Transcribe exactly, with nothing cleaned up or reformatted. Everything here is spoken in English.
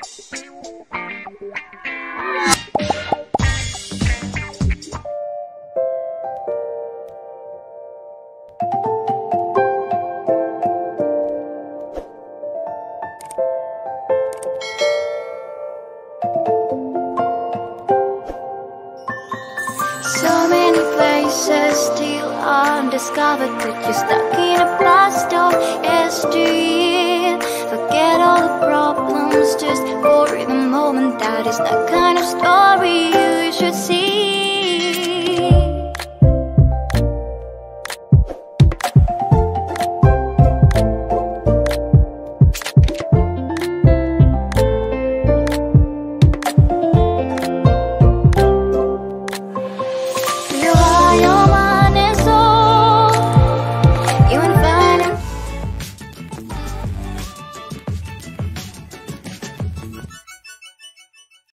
So many places still undiscovered, but you're stuck in a blast of history. Forget all the problems just for the moment. That is the kind of story you should see.